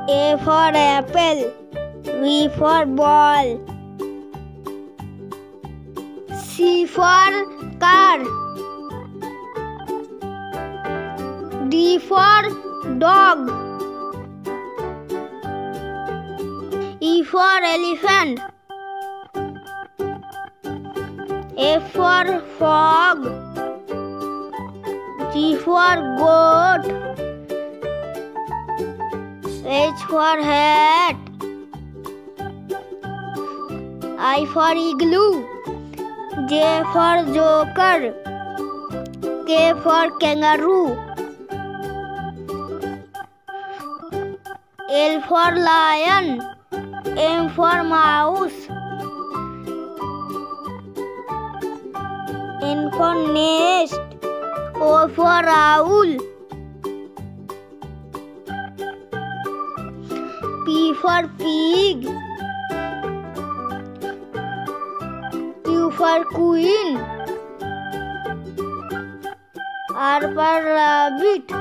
A for apple. B for ball. C for car. D for dog. E for elephant. F for frog. G for goat. H for hat. I for igloo. J for joker. K for kangaroo. L for lion. M for mouse. N for nest. O for owl. P for pig. Q for queen. R for rabbit.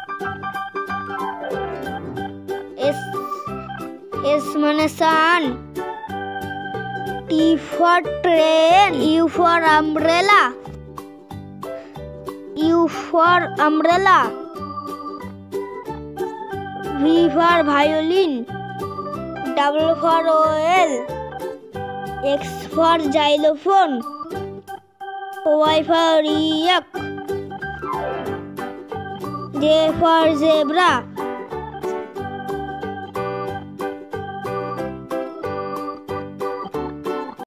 S মানে sun. T for train. U for umbrella. U for umbrella. V for violin. W for oil. X for xylophone. Y for yak. J for zebra.